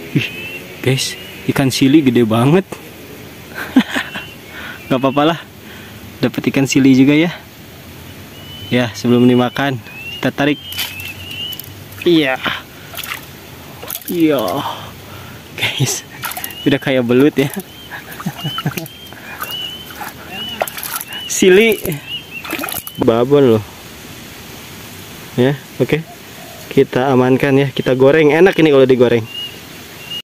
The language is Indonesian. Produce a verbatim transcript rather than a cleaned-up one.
Ih, guys, ikan sili gede banget. Gak apa-apa lah, dapat ikan sili juga ya. Ya, sebelum dimakan kita tarik. Iya, iya, guys, udah kayak belut ya. Sili, babon loh. Ya, oke, kita amankan ya, kita goreng. Enak ini kalau digoreng.